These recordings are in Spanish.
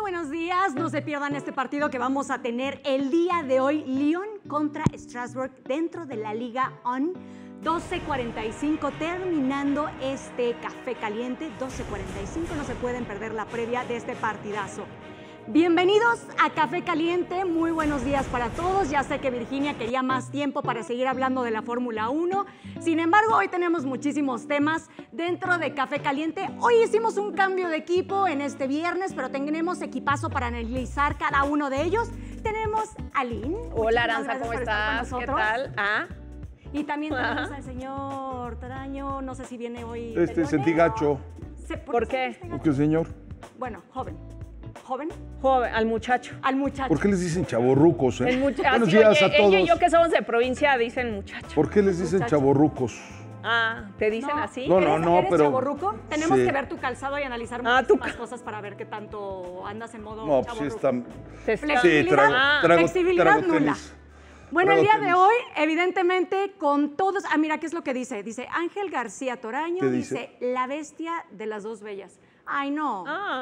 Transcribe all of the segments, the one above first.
buenos días. No se pierdan este partido que vamos a tener el día de hoy. Lyon contra Strasbourg dentro de la Liga 1. 12:45 terminando este café caliente. 12:45, no se pueden perder la previa de este partidazo. Bienvenidos a Café Caliente, muy buenos días para todos. Ya sé que Virginia quería más tiempo para seguir hablando de la Fórmula 1. Sin embargo, hoy tenemos muchísimos temas dentro de Café Caliente. Hoy hicimos un cambio de equipo en este viernes, pero tenemos equipazo para analizar cada uno de ellos. Tenemos a Lynn. Hola, Aranza, ¿cómo estás? ¿Qué tal? Y también tenemos al señor Toraño, no sé si viene hoy. Sentí gacho. ¿Por qué? ¿Por qué, señor? Bueno, joven. ¿Joven? Joven, al muchacho. Al muchacho. ¿Por qué les dicen chavorrucos? Buenos días a todos. Ella y yo que somos de provincia dicen muchacho. ¿Por qué les dicen chavorrucos? ¿Te dicen así? No, ¿Eres pero... chavorruco? Tenemos sí. que ver tu calzado y analizar muchísimas cosas para ver qué tanto andas en modo chavorruco. Pues sí están... Flexibilidad, flexibilidad nula. Bueno, el día de hoy, evidentemente, con todos... mira, ¿qué es lo que dice? Dice Ángel García Toraño, dice la bestia de las dos bellas. Ay, no.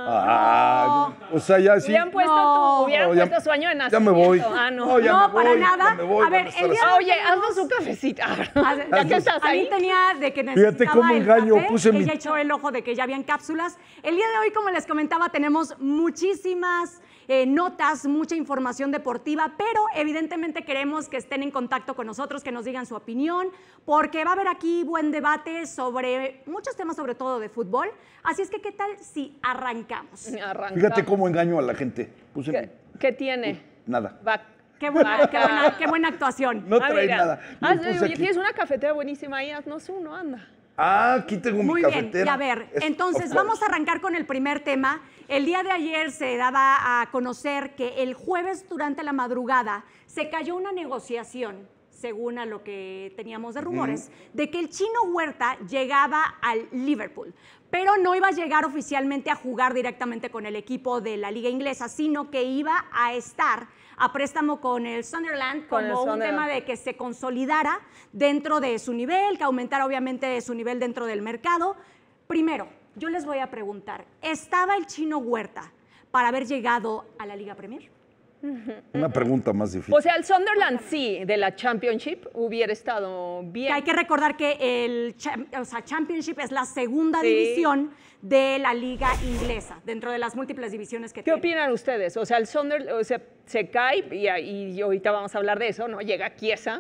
O sea, ya sí. Hubieran puesto su año de nacimiento. Ya me voy. No, para nada. A ver, el día oye, haznos un cafecito. Ya que estás ahí. Tenía de que necesitaba. Fíjate cómo engaño. Ella echó el ojo de que ya habían cápsulas. El día de hoy, como les comentaba, tenemos muchísimas notas, mucha información deportiva, pero evidentemente queremos que estén en contacto con nosotros, que nos digan su opinión, porque va a haber aquí buen debate sobre muchos temas, sobre todo de fútbol. Así es que, ¿qué tal si arrancamos? Fíjate cómo engaño a la gente. ¿Qué tiene? Nada. Qué buena actuación. No trae nada. Oye, tienes una cafetera buenísima ahí, haznos uno, anda. Aquí tengo mi cafetera. Muy bien, y a ver, entonces vamos a arrancar con el primer tema. El día de ayer se daba a conocer que el jueves durante la madrugada se cayó una negociación, según a lo que teníamos de rumores, de que el Chino Huerta llegaba al Liverpool, pero no iba a llegar oficialmente a jugar directamente con el equipo de la Liga Inglesa, sino que iba a estar a préstamo con el Sunderland como un tema de que se consolidara dentro de su nivel, que aumentara obviamente su nivel dentro del mercado. Primero, yo les voy a preguntar, ¿estaba el Chino Huerta para haber llegado a la Liga Premier? Una pregunta más difícil. O sea, el Sunderland sí, de la Championship, hubiera estado bien. Que hay que recordar que el Championship es la segunda división de la liga inglesa, dentro de las múltiples divisiones que tiene. ¿Qué opinan ustedes? O sea, el Sunderland se cae, y ahorita vamos a hablar de eso, ¿no? Llega Chiesa.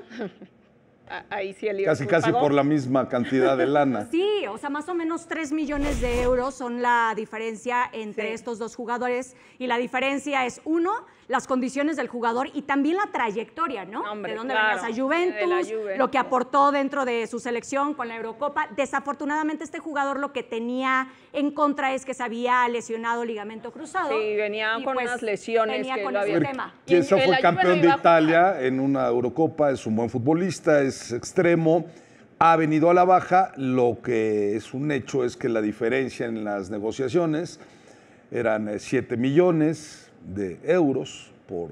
Ahí sí el Liverpool Casi pagó. por la misma cantidad de lana. Sí, o sea, más o menos 3 millones de euros son la diferencia entre estos dos jugadores, y la diferencia es, uno, las condiciones del jugador y también la trayectoria, ¿no? Hombre, de dónde claro, venías a Juventus, lo que aportó dentro de su selección con la Eurocopa. Desafortunadamente, este jugador lo que tenía en contra es que se había lesionado ligamento cruzado. Sí, venía con unas lesiones. Venía con ese tema. Chiesa fue campeón de Italia en una Eurocopa, es un buen futbolista, es extremo. Ha venido a la baja, lo que es un hecho es que la diferencia en las negociaciones eran 7 millones de euros por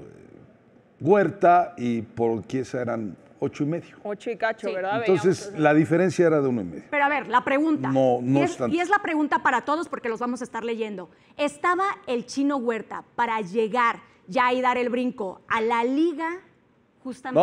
Huerta y por Chiesa eran 8,5. 8 y cacho, ¿verdad? Entonces, la diferencia era de 1,5. Pero a ver, la pregunta. No es tanto. Y es la pregunta para todos porque los vamos a estar leyendo. ¿Estaba el Chino Huerta para llegar ya y dar el brinco a la Liga justamente?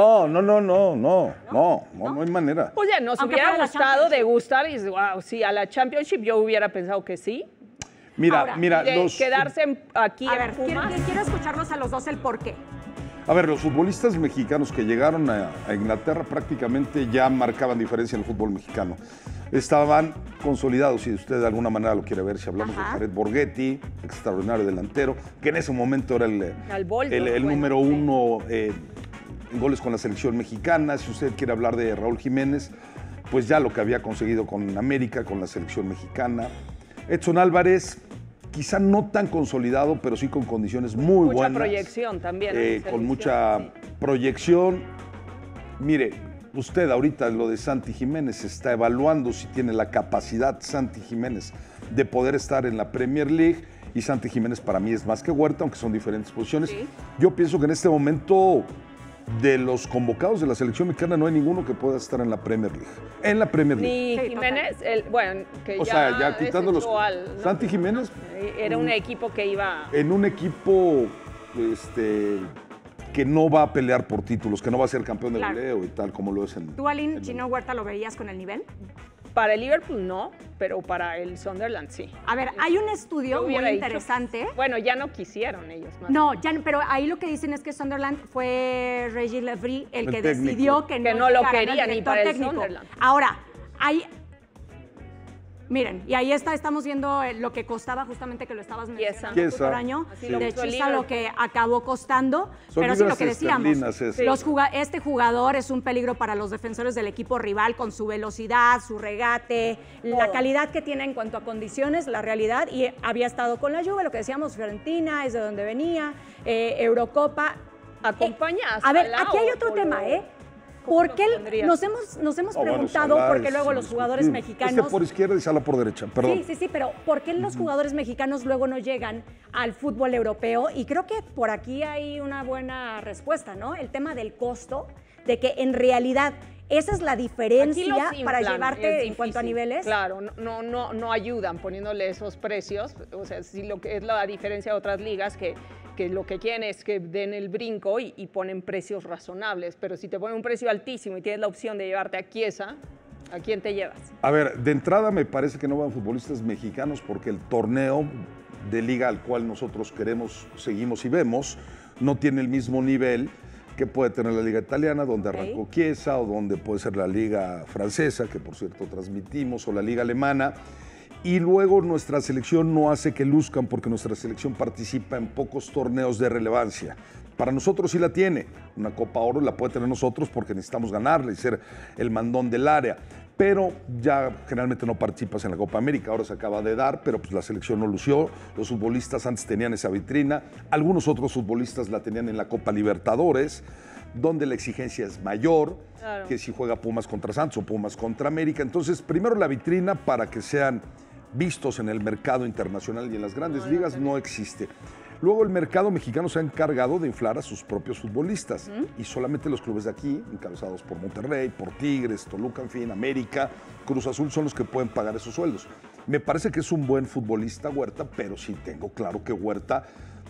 No hay manera. Oye, nos hubiera gustado degustar y wow, sí, a la Championship yo hubiera pensado que sí. Mira, quedarse aquí a ver, en Pumas. quiero escucharlos a los dos el por qué. A ver, los futbolistas mexicanos que llegaron a Inglaterra prácticamente ya marcaban diferencia en el fútbol mexicano. Estaban consolidados, si usted de alguna manera lo quiere ver, si hablamos de Jared Borghetti, extraordinario delantero, que en ese momento era el número uno en goles con la selección mexicana. Si usted quiere hablar de Raúl Jiménez, pues ya lo que había conseguido con América, con la selección mexicana. Edson Álvarez, quizá no tan consolidado, pero sí con condiciones muy buenas. Mucha proyección también. Con mucha proyección. Mire, usted ahorita lo de Santi Jiménez está evaluando si tiene la capacidad Santi Jiménez de poder estar en la Premier League, y Santi Jiménez para mí es más que Huerta, aunque son diferentes posiciones. Sí. Yo pienso que en este momento de los convocados de la selección mexicana no hay ninguno que pueda estar en la Premier League. En la Premier League. Ni Jiménez, bueno, que o sea, ya quitando los... ¿no? Santi Jiménez... Era un equipo que iba... En un equipo que no va a pelear por títulos, que no va a ser campeón de goleo y tal, como lo es en... ¿Tú, Aline, Chino Huerta, lo veías con el nivel? Para el Liverpool no, pero para el Sunderland sí. A ver, hay un estudio muy interesante. Bueno, ya no quisieron ellos más. No, ya, pero ahí lo que dicen es que Sunderland fue Regis Levry el que técnico. Decidió que no lo quería ni para el Sunderland. Ahora, hay... Miren, y ahí estamos viendo lo que costaba, justamente que lo estabas mencionando tú por año, de Chiesa lo que acabó costando, pero sí lo que decíamos, este jugador es un peligro para los defensores del equipo rival con su velocidad, su regate, la calidad que tiene en cuanto a condiciones, la realidad, y había estado con la Juve, lo que decíamos, Fiorentina, es de donde venía, Eurocopa. Acompaña a ver, aquí hay otro tema, ¿por qué nos hemos preguntado por qué luego los jugadores mexicanos... por izquierda y Sala por derecha, perdón. Sí, pero ¿por qué los jugadores mexicanos luego no llegan al fútbol europeo? Y creo que por aquí hay una buena respuesta, ¿no? El tema del costo, de que en realidad esa es la diferencia para llevarte en cuanto a niveles. Claro, no ayudan poniéndole esos precios, o sea, si lo que es la diferencia de otras ligas que lo que quieren es que den el brinco y ponen precios razonables, pero si te ponen un precio altísimo y tienes la opción de llevarte a Chiesa, ¿a quién te llevas? A ver, de entrada me parece que no van futbolistas mexicanos porque el torneo de liga al cual nosotros queremos, seguimos y vemos, no tiene el mismo nivel que puede tener la liga italiana, donde arrancó Chiesa, o donde puede ser la liga francesa, que por cierto transmitimos, o la liga alemana. Y luego nuestra selección no hace que luzcan porque nuestra selección participa en pocos torneos de relevancia. Para nosotros sí la tiene. Una Copa Oro la puede tener nosotros porque necesitamos ganarla y ser el mandón del área. Pero ya generalmente no participas en la Copa América. Ahora se acaba de dar, pero pues la selección no lució. Los futbolistas antes tenían esa vitrina. Algunos otros futbolistas la tenían en la Copa Libertadores, donde la exigencia es mayor que si juega Pumas contra Santos o Pumas contra América. Entonces, primero la vitrina para que sean vistos en el mercado internacional y en las grandes ligas no existe. Luego el mercado mexicano se ha encargado de inflar a sus propios futbolistas y solamente los clubes de aquí, encabezados por Monterrey, por Tigres, Toluca, en fin, América, Cruz Azul, son los que pueden pagar esos sueldos. Me parece que es un buen futbolista Huerta, pero sí tengo claro que Huerta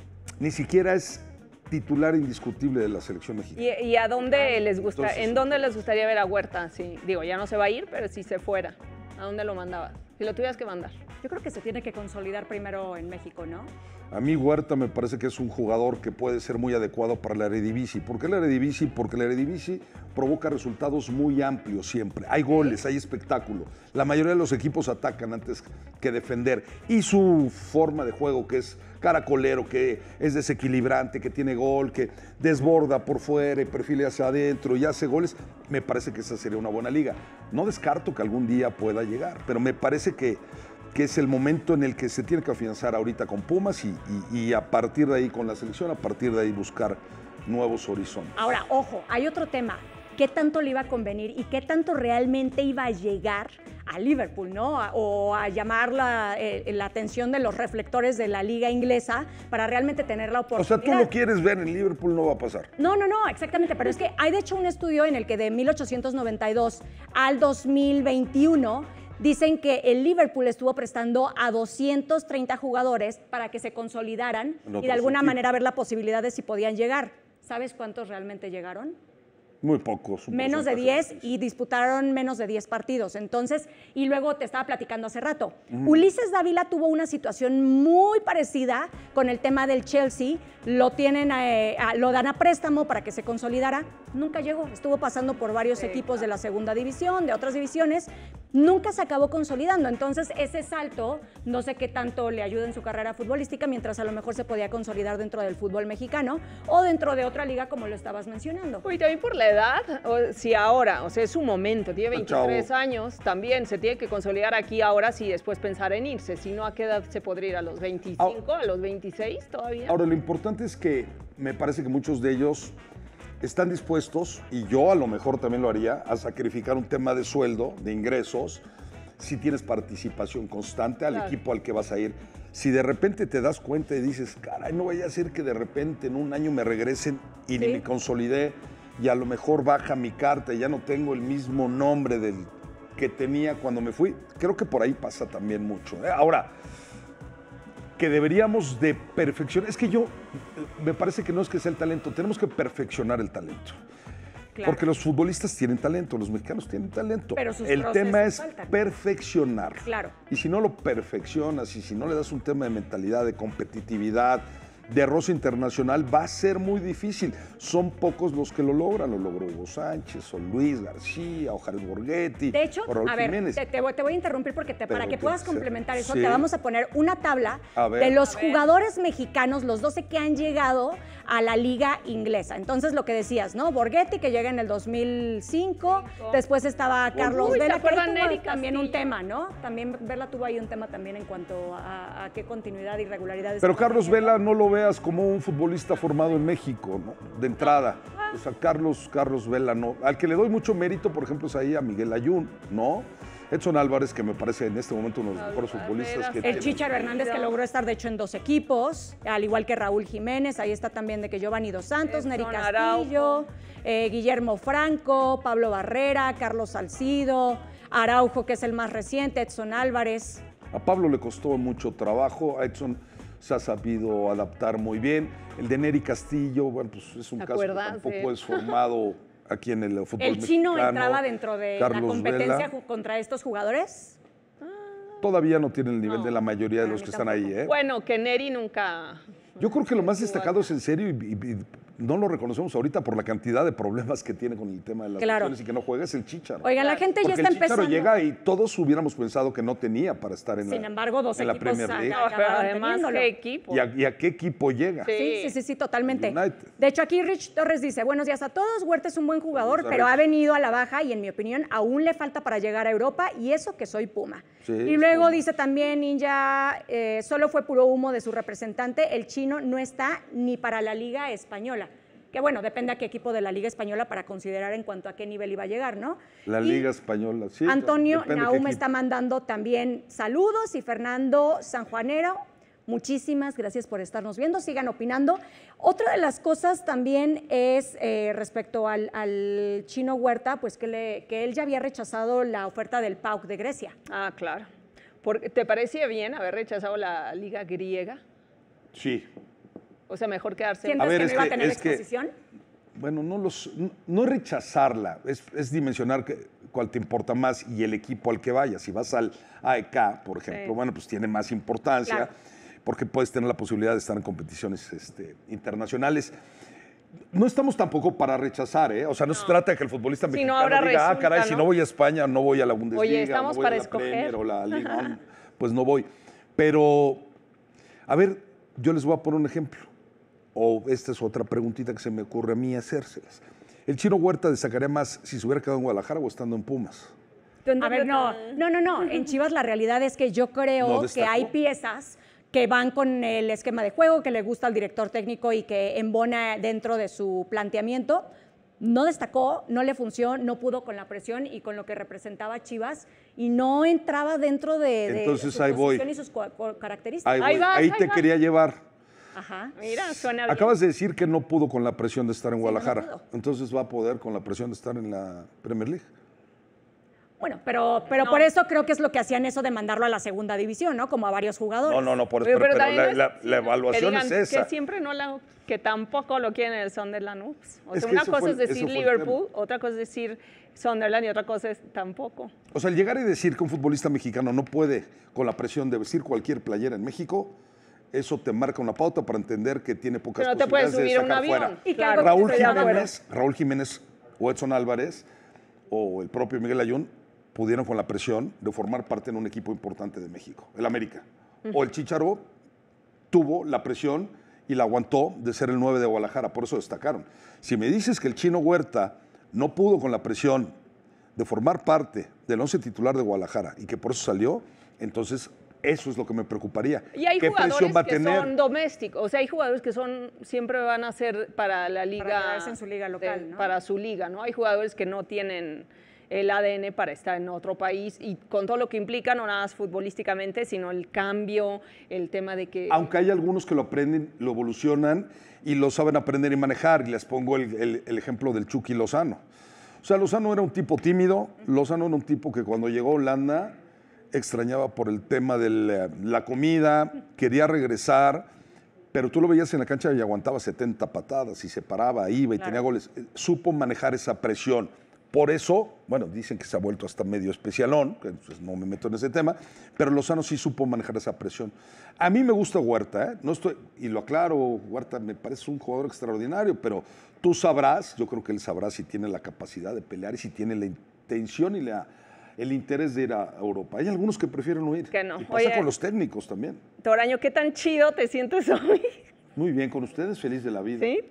ni siquiera es titular indiscutible de la selección mexicana. ¿Y a dónde les gusta? ¿En dónde les gustaría ver a Huerta? Sí, digo, ya no se va a ir, pero si se fuera, ¿a dónde lo mandabas? Si lo tuvieras que mandar. Yo creo que se tiene que consolidar primero en México, ¿no? A mí Huerta me parece que es un jugador que puede ser muy adecuado para la Eredivisie. ¿Por qué la Eredivisie? Porque la Eredivisie provoca resultados muy amplios siempre. Hay goles, hay espectáculo. La mayoría de los equipos atacan antes que defender. Y su forma de juego, que es caracolero, que es desequilibrante, que tiene gol, que desborda por fuera y perfila hacia adentro y hace goles, me parece que esa sería una buena liga. No descarto que algún día pueda llegar, pero me parece que es el momento en el que se tiene que afianzar ahorita con Pumas y a partir de ahí con la selección, a partir de ahí buscar nuevos horizontes. Ahora, ojo, hay otro tema. ¿Qué tanto le iba a convenir y qué tanto realmente iba a llegar a Liverpool, ¿no? O a llamar la atención de los reflectores de la liga inglesa para realmente tener la oportunidad. O sea, tú lo quieres ver en Liverpool, no va a pasar. No, exactamente. Pero es que hay de hecho un estudio en el que de 1892 al 2021 dicen que el Liverpool estuvo prestando a 230 jugadores para que se consolidaran y de alguna manera ver la posibilidad de si podían llegar. ¿Sabes cuántos realmente llegaron? Muy pocos. Menos de 10 y disputaron menos de 10 partidos. Entonces, y luego te estaba platicando hace rato, Ulises Dávila tuvo una situación muy parecida con el tema del Chelsea. Lo dan a préstamo para que se consolidara. Nunca llegó. Estuvo pasando por varios equipos de la segunda división, de otras divisiones. Nunca se acabó consolidando. Entonces, ese salto, no sé qué tanto le ayuda en su carrera futbolística, mientras a lo mejor se podía consolidar dentro del fútbol mexicano o dentro de otra liga, como lo estabas mencionando. Y también por la edad, si ahora, o sea, es su momento, tiene 23 años, también se tiene que consolidar aquí ahora, sí, después pensar en irse. Si no, ¿a qué edad se podría ir? ¿A los 25, a los 26 todavía? Ahora, lo importante es que me parece que muchos de ellos están dispuestos, y yo a lo mejor también lo haría, a sacrificar un tema de sueldo, de ingresos, si tienes participación constante al equipo al que vas a ir. Si de repente te das cuenta y dices, caray, no vaya a ser que de repente en un año me regresen y ni me consolidé, y a lo mejor baja mi carta y ya no tengo el mismo nombre del que tenía cuando me fui. Creo que por ahí pasa también mucho. Ahora, que deberíamos de perfeccionar, es que me parece que no es que sea el talento, tenemos que perfeccionar el talento. Claro. Porque los futbolistas tienen talento, los mexicanos tienen talento. Pero sus el tema es faltan. perfeccionar. Claro. Y si no lo perfeccionas y si no le das un tema de mentalidad, de competitividad, de roce internacional, va a ser muy difícil. Son pocos los que lo logran. Lo logró Hugo Sánchez, o Luis García, o Jared Borghetti, de hecho, o Raúl a ver, Jiménez. te voy a interrumpir porque para que puedas complementar eso, sí. te vamos a poner una tabla de los jugadores mexicanos, los 12 que han llegado a la liga inglesa. Entonces, lo que decías, ¿no? Borghetti, que llega en el 2005, después estaba Carlos Vela, que ahí tuvo también un tema, ¿no? También Vela tuvo ahí un tema también en cuanto a qué continuidad y regularidad. Pero Carlos Vela no lo veas como un futbolista formado en México, ¿no? De entrada. O sea, Carlos Vela no. Al que le doy mucho mérito, por ejemplo, es ahí a Miguel Ayun, ¿no? Edson Álvarez, que me parece en este momento uno de los mejores futbolistas que tiene. El Chícharo Hernández, que logró estar, de hecho, en 2 equipos, al igual que Raúl Jiménez. Ahí está también de que Giovanni Dos Santos, Nery Castillo, Guillermo Franco, Pablo Barrera, Carlos Salcido, Araujo, que es el más reciente, Edson Álvarez. A Pablo le costó mucho trabajo, a Edson se ha sabido adaptar muy bien. El de Nery Castillo, bueno, pues es un caso que tampoco es formado aquí en el fútbol mexicano. ¿El chino entraba dentro de Carlos la competencia Vela contra estos jugadores? Todavía no tiene el nivel de la mayoría de los que están ahí, ¿eh? Bueno, que Nery nunca... Yo creo que lo más destacado es en serio y no lo reconocemos ahorita por la cantidad de problemas que tiene con el tema de las lesiones y que no juega, es el Chícharo. Oigan, la gente ya está empezando. El Chícharo llega y todos hubiéramos pensado que no tenía para estar en Sin embargo, 2 equipos Premier League. Además, ¿qué equipo? ¿Y a qué equipo llega? Sí, totalmente. United. De hecho, aquí Rich Torres dice, buenos días a todos, Huerta es un buen jugador, pero ha venido a la baja y en mi opinión aún le falta para llegar a Europa y eso que soy Puma. Sí, y luego dice también Ninja, solo fue puro humo de su representante, el chino no está ni para la Liga Española. Que bueno, depende a qué equipo de la Liga Española para considerar en cuanto a qué nivel iba a llegar, ¿no? Liga Española, sí. Antonio Naum está mandando también saludos y Fernando Sanjuanero, muchísimas gracias por estarnos viendo, sigan opinando. Otra de las cosas también es respecto al chino Huerta, pues que él ya había rechazado la oferta del PAOK de Grecia. Ah, claro. ¿Te parecía bien haber rechazado la Liga griega? Sí. O sea, mejor quedarse... ¿Sientes que no iba a tener exposición? Bueno, no rechazarla, es dimensionar cuál te importa más y el equipo al que vayas. Si vas al AEK, por ejemplo, bueno, pues tiene más importancia porque puedes tener la posibilidad de estar en competiciones internacionales. No estamos tampoco para rechazar, ¿eh? O sea, no se trata de que el futbolista mexicano diga, caray, si no voy a España, no voy a la Bundesliga, Oye, estamos no voy para a la escoger. Premier o la Liga, pues no voy. Pero, a ver, yo les voy a poner un ejemplo. O esta es otra preguntita que se me ocurre a mí hacérselas. ¿El chino Huerta destacaría más si se hubiera quedado en Guadalajara o estando en Pumas? A ver, no. En Chivas la realidad es que yo creo que hay piezas que van con el esquema de juego, que le gusta al director técnico y que embona dentro de su planteamiento. No destacó, no le funcionó, no pudo con la presión y con lo que representaba Chivas y no entraba dentro de Entonces, su posición y sus características. Ahí te quería llevar. Ajá. Mira, suena bien. Acabas de decir que no pudo con la presión de estar en Guadalajara. Entonces va a poder con la presión de estar en la Premier League. Bueno, pero por eso creo que es lo que hacían eso de mandarlo a la segunda división, ¿no? Como a varios jugadores. No, por eso, pero la evaluación es esa. Que siempre que tampoco lo quieren el Sunderland. O sea, que una cosa es ese decir fue Liverpool, otra cosa es decir Sunderland y otra cosa es tampoco. O sea, el llegar y decir que un futbolista mexicano no puede con la presión de vestir cualquier playera en México, eso te marca una pauta para entender que tiene pocas posibilidades de sacar fuera. Y claro, Raúl Jiménez o Edson Álvarez o el propio Miguel Ayun pudieron con la presión de formar parte en un equipo importante de México, el América. O el Chícharo tuvo la presión y la aguantó de ser el 9 de Guadalajara, por eso destacaron. Si me dices que el chino Huerta no pudo con la presión de formar parte del 11 titular de Guadalajara y que por eso salió, entonces eso es lo que me preocuparía. Y hay ¿Qué presión va a jugadores que tener? son domésticos, o sea, hay jugadores que siempre van a ser para la liga, para quedarse en su liga local, ¿no? Para su liga, ¿no? Hay jugadores que no tienen el ADN para estar en otro país y con todo lo que implica, no nada más futbolísticamente, sino el cambio, el tema de que... Aunque hay algunos que lo aprenden, lo evolucionan y lo saben aprender y manejar. Y les pongo el ejemplo del Chucky Lozano. O sea, Lozano era un tipo tímido, Lozano era un tipo que cuando llegó a Holanda extrañaba por el tema de la comida, quería regresar, pero tú lo veías en la cancha y aguantaba 70 patadas y se paraba, iba y tenía goles. Supo manejar esa presión. Por eso, bueno, dicen que se ha vuelto hasta medio especialón, pues no me meto en ese tema, pero Lozano sí supo manejar esa presión. A mí me gusta Huerta, no estoy, y lo aclaro, Huerta me parece un jugador extraordinario, pero tú sabrás, yo creo que él sabrá si tiene la capacidad de pelear y si tiene la intención y el interés de ir a Europa. Hay algunos que prefieren huir. Que no. Y pasa con los técnicos también. Toraño, ¿qué tan chido te sientes hoy? Muy bien, con ustedes feliz de la vida. ¿Sí?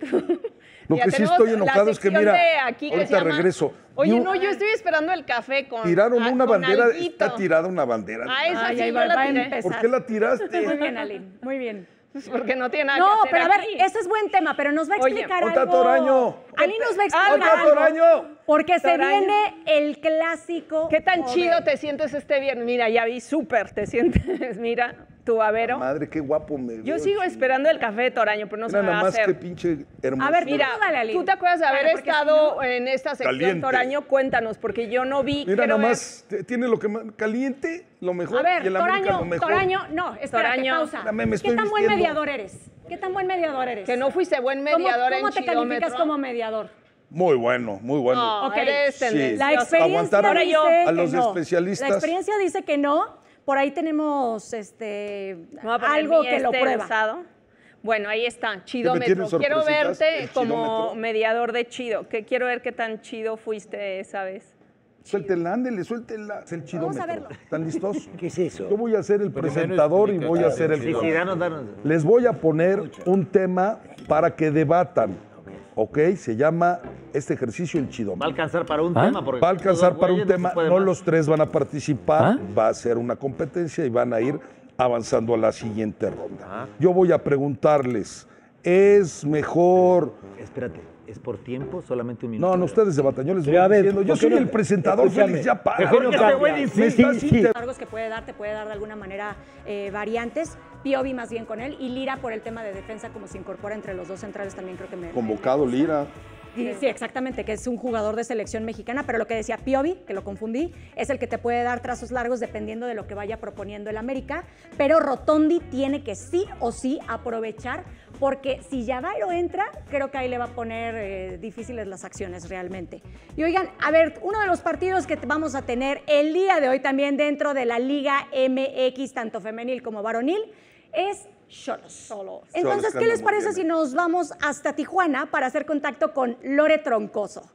Lo Ya que sí tenemos estoy enojado la es que sección mira, de aquí que ahorita se llama- regreso. Oye, no, yo estoy esperando el café con Tiraron una con bandera, alguito. está tirada una bandera. Ah, esa Ay, sí ahí yo va la a tiré. empezar. ¿Por qué la tiraste? Muy bien, Aline, muy bien. Pues porque no tiene nada No, que hacer pero a ver, aquí. ese es buen tema, pero nos va a Oye, explicar ¡Ota algo. Toraño! Aline nos va a explicar ¡Ota algo. Toraño! Porque se Toraño. viene el clásico. ¿Qué tan Joder. chido te sientes este viernes? Mira, ya vi súper, te sientes, mira, tu babero. Madre, qué guapo me veo. Yo sigo esperando el café de Toraño, pero no se Mira me va nada a más qué hacer. pinche hermoso. A ver, Mira, dale, Aline. ¿tú te acuerdas de haber Dale, porque estado en esta sección, Caliente. Toraño? Cuéntanos, porque yo no vi. Mira quiero nada ver. más, tiene lo que más caliente, lo mejor, A ver, y el América lo mejor. Toraño, no, espérate, Toraño. pausa. Espérame, me ¿Qué estoy tan buen vistiendo. mediador eres? ¿Qué tan buen mediador eres? Que no fuiste buen ¿Cómo- mediador ¿Cómo en te calificas Chidómetro. como mediador? Muy bueno, muy bueno. No, Ok. eres Sí. tendencioso. La experiencia Aguantar dice a que los no. especialistas. La experiencia dice que no. Por ahí tenemos Me voy a poner algo mi que lo prueba. usado. Bueno, ahí está, Chidómetro. tienen Quiero sorpresitas? verte ¿El como Chidómetro? mediador de Chido. Que quiero ver qué tan chido fuiste esa vez. Suéltenla, ándele, suéltenla. Es el chidómetro. a verlo. ¿Están listos? ¿Qué es eso? Yo voy a ser el presentador y voy a ser el Sí, jugador. danos. Les voy a poner un tema para que debatan, ¿ok? Se llama este ejercicio el Va a chidómetro. alcanzar para un tema. Porque Va a alcanzar dos para un güeyes no se tema, puede no más. los tres van a participar, va a ser una competencia y van a ir avanzando a la siguiente ronda. Yo voy a preguntarles, ¿es mejor? Espérate, ¿es por tiempo? Solamente un minuto. No, no, ustedes debatan, yo les voy Pero a ver, diciendo, yo ¿por qué soy no? el presentador, Escúchame, Félix, ya para. ¿por qué no cambia? Me Sí, estás sí. inter- Largos que te puede dar de alguna manera variantes. Piovi más bien con él y Lira por el tema de defensa, como se incorpora entre los dos centrales también creo que me... Convocado Lira. Sí, exactamente, que es un jugador de selección mexicana, pero lo que decía Piovi, que lo confundí, es el que te puede dar trazos largos dependiendo de lo que vaya proponiendo el América, pero Rotondi tiene que sí o sí aprovechar, porque si Yadairo entra, creo que ahí le va a poner difíciles las acciones realmente. Y oigan, a ver, uno de los partidos que vamos a tener el día de hoy también dentro de la Liga MX, tanto femenil como varonil, es Xolos. Entonces, que ¿qué les anda muy parece bien. si nos vamos hasta Tijuana para hacer contacto con Lore Troncoso?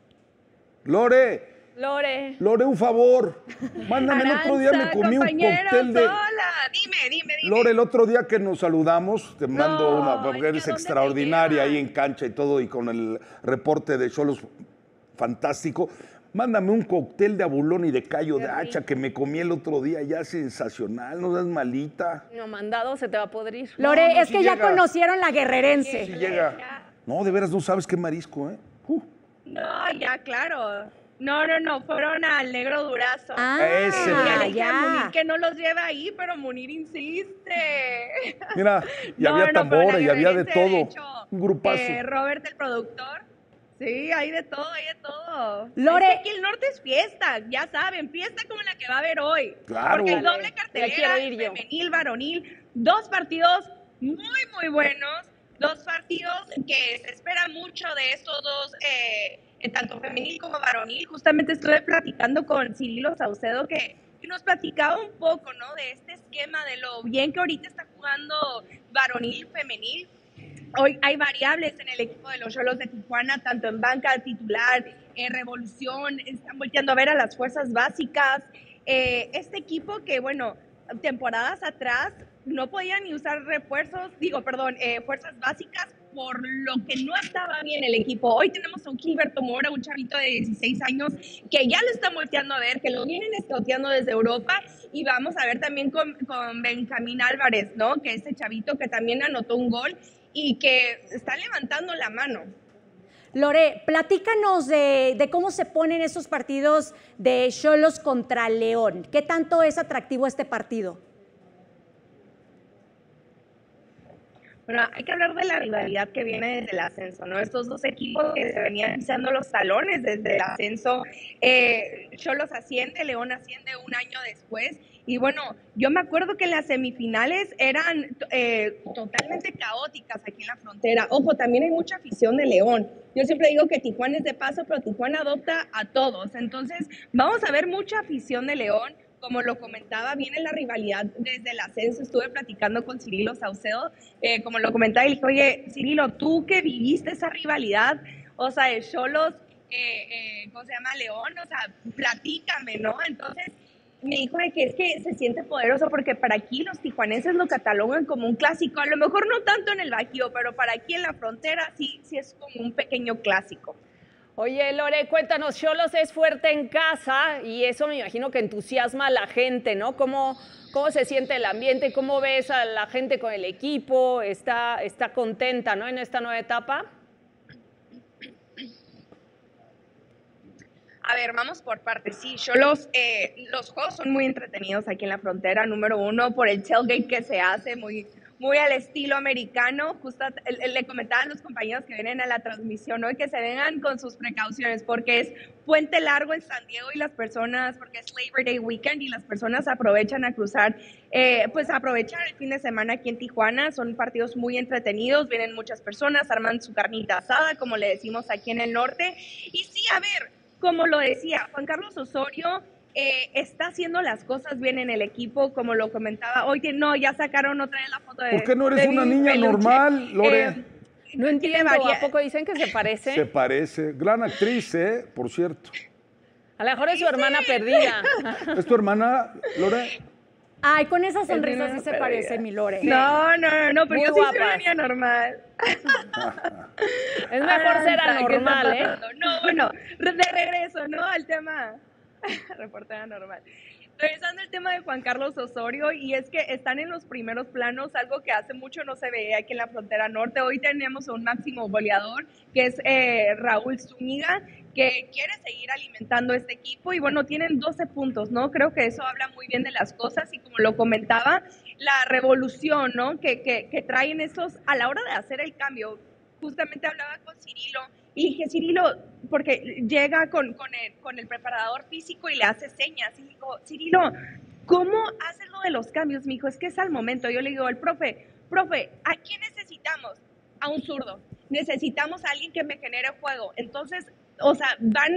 Lore, Lore. un favor. Mándame el otro día, me comí un cóctel de... Hola, dime. Lore, el otro día que nos saludamos, te mando una, porque es que eres ¿a dónde extraordinaria te ahí llevan? en cancha y todo, y con el reporte de Xolos fantástico. Mándame un cóctel de abulón y de callo de hacha que me comí el otro día, ya sensacional, no seas malita. No, mandado se te va a podrir. Lore, no, es sí que ya llega. conocieron la guerrerense. Si llega. No, de veras no sabes qué marisco, ¿eh? No, ya, claro. No, fueron al Negro Durazo. Ese, Ya le Ah, dije a Munir ya. que no los lleve ahí, pero Munir insiste. Mira, y No, había no, pero tambores, la y había de guerrerense, todo. hecho, Un grupazo. Robert, el productor. Sí, hay de todo. Lore. Es que aquí el norte es fiesta, ya saben, fiesta como la que va a haber hoy. Claro. Porque hay doble Ya cartelera, quiero ir yo. femenil, varonil, dos partidos muy buenos, dos partidos que se espera mucho de estos dos, tanto femenil como varonil. Justamente estuve platicando con Cirilo Saucedo que nos platicaba un poco, ¿no? De este esquema, de lo bien que ahorita está jugando varonil, femenil. Hoy hay variables en el equipo de los Xolos de Tijuana, tanto en banca titular, revolución, están volteando a ver a las fuerzas básicas. Este equipo que, bueno, temporadas atrás no podían ni usar fuerzas básicas por lo que no estaba bien el equipo. Hoy tenemos a un Gilberto Mora, un chavito de 16 años, que ya lo están volteando a ver, que lo vienen escauteando desde Europa, y vamos a ver también con Benjamín Álvarez, ¿no? Que este chavito que también anotó un gol y que está levantando la mano. Lore, platícanos de cómo se ponen esos partidos de Xolos contra León. ¿Qué tanto es atractivo este partido? Bueno, hay que hablar de la rivalidad que viene desde el ascenso, ¿no? Estos dos equipos que se venían pisando los talones desde el ascenso. Xolos asciende, León asciende un año después. Y bueno, yo me acuerdo que las semifinales eran totalmente caóticas aquí en la frontera. Ojo, también hay mucha afición de León. Yo siempre digo que Tijuana es de paso, pero Tijuana adopta a todos. Entonces, vamos a ver mucha afición de León. Como lo comentaba, viene la rivalidad desde el ascenso. Estuve platicando con Cirilo Saucedo, como lo comentaba, y le dije, oye, Cirilo, tú que viviste esa rivalidad, o sea, de Xolos, ¿cómo se llama? León, o sea, platícame, ¿no? Entonces, me dijo de que es que se siente poderoso porque para aquí los tijuanenses lo catalogan como un clásico, a lo mejor no tanto en el Bajío, pero para aquí en la frontera sí es como un pequeño clásico. Oye, Lore, cuéntanos, Xolos es fuerte en casa y eso me imagino que entusiasma a la gente, ¿no? ¿Cómo se siente el ambiente? ¿Cómo ves a la gente con el equipo? ¿Está contenta, ¿no? En esta nueva etapa. A ver, vamos por partes. Sí, Xolos, los juegos son muy entretenidos aquí en la frontera, número uno, por el tailgate que se hace, muy al estilo americano. Justo le comentaba a los compañeros que vienen a la transmisión hoy que se vengan con sus precauciones porque es puente largo en San Diego y las personas, porque es Labor Day Weekend y las personas aprovechan a cruzar, pues aprovechar el fin de semana aquí en Tijuana. Son partidos muy entretenidos, vienen muchas personas, arman su carnita asada, como le decimos aquí en el norte. Y sí, a ver, como lo decía Juan Carlos Osorio, está haciendo las cosas bien en el equipo, como lo comentaba. Oye, no, ya sacaron otra vez la foto de... ¿Por qué no eres una niña normal, Lore? No entiendo, ¿a poco dicen que se parece? Se parece. Gran actriz, por cierto. A lo mejor es su hermana perdida. ¿Es tu hermana, Lore? Ay, con esa sonrisa sí se parece, mi Lore. No, pero muy yo sí soy una niña normal. Es mejor ser anormal, ¿eh? No, bueno, de regreso, ¿no? Al tema... reportera normal. Regresando al tema de Juan Carlos Osorio, y es que están en los primeros planos, algo que hace mucho no se veía aquí en la frontera norte. Hoy tenemos un máximo goleador, que es Raúl Zúñiga, que quiere seguir alimentando este equipo, y bueno, tienen 12 puntos, ¿no? Creo que eso habla muy bien de las cosas, y como lo comentaba, la revolución, ¿no? Que traen estos a la hora de hacer el cambio. Justamente hablaba con Cirilo, y dije, Cirilo, porque llega con el preparador físico y le hace señas. Y digo, Cirilo, ¿cómo haces lo de los cambios? Me dijo, es que es al momento. Yo le digo, el profe, ¿a quién necesitamos? A un zurdo. Necesitamos a alguien que me genere juego. Entonces, o sea,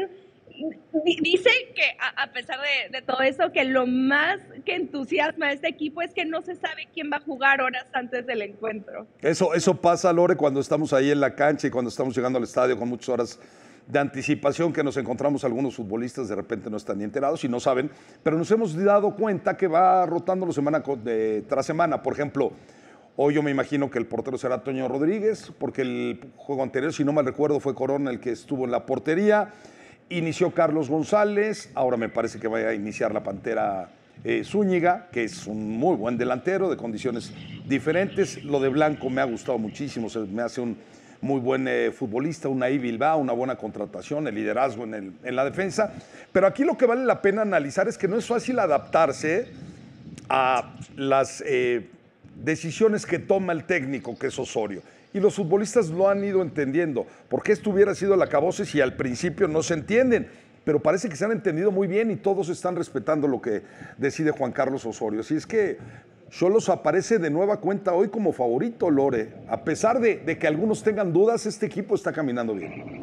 dice que a pesar de todo eso, que lo más que entusiasma a este equipo es que no se sabe quién va a jugar horas antes del encuentro. Eso pasa, Lore, cuando estamos ahí en la cancha y cuando estamos llegando al estadio con muchas horas de anticipación, que nos encontramos algunos futbolistas, de repente no están ni enterados y no saben, pero nos hemos dado cuenta que va rotando semana tras semana. Por ejemplo, hoy yo me imagino que el portero será Toño Rodríguez, porque el juego anterior, si no mal recuerdo, fue Corona el que estuvo en la portería. Inició Carlos González, ahora me parece que va a iniciar la Pantera Zúñiga, que es un muy buen delantero de condiciones diferentes. Lo de Blanco me ha gustado muchísimo, me hace un muy buen futbolista, una Bilbao, una buena contratación, el liderazgo en la defensa. Pero aquí lo que vale la pena analizar es que no es fácil adaptarse a las decisiones que toma el técnico, que es Osorio. Y los futbolistas lo han ido entendiendo. Porque esto hubiera sido el acabose si al principio no se entienden. Pero parece que se han entendido muy bien y todos están respetando lo que decide Juan Carlos Osorio. Así es que Xolos aparece de nueva cuenta hoy como favorito, Lore. A pesar de que algunos tengan dudas, este equipo está caminando bien.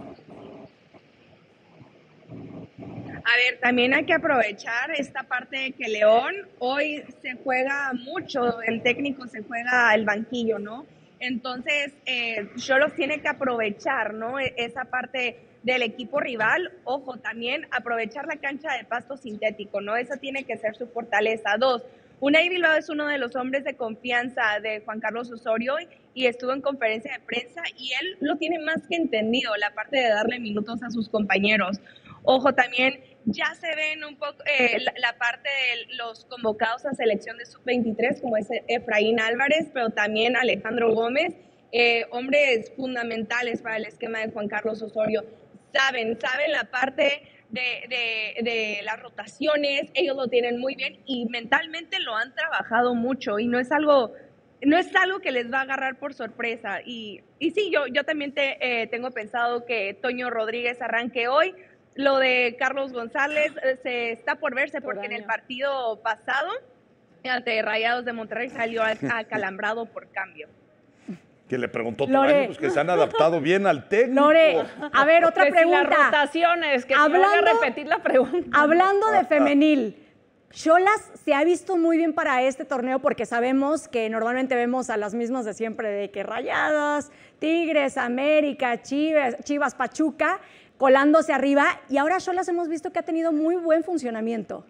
A ver, también hay que aprovechar esta parte de que León hoy se juega mucho, el técnico se juega el banquillo, ¿no? Entonces, Xolos tiene que aprovechar, ¿no? Esa parte del equipo rival. Ojo, también aprovechar la cancha de pasto sintético, ¿no? Esa tiene que ser su fortaleza. 2, Unai Bilbao es uno de los hombres de confianza de Juan Carlos Osorio y estuvo en conferencia de prensa y él lo tiene más que entendido, la parte de darle minutos a sus compañeros. Ojo, también ya se ven un poco la parte de los convocados a selección de sub-23, como es Efraín Álvarez, pero también Alejandro Gómez, hombres fundamentales para el esquema de Juan Carlos Osorio. Saben la parte de las rotaciones, ellos lo tienen muy bien y mentalmente lo han trabajado mucho y no es algo que les va a agarrar por sorpresa. Y sí, yo también tengo pensado que Toño Rodríguez arranque hoy. Lo de Carlos González se está por verse porque en el partido pasado ante Rayados de Monterrey salió acalambrado por cambio. Que le preguntó Toraño, pues que se han adaptado bien al técnico. Lore, a ver, otra Que pregunta. Si las rotaciones, que si voy a repetir la pregunta. Hablando de femenil, Xolas se ha visto muy bien para este torneo porque sabemos que normalmente vemos a las mismas de siempre, de que Rayadas, Tigres, América, Chivas, Pachuca, colándose arriba, y ahora Xolas hemos visto que ha tenido muy buen funcionamiento.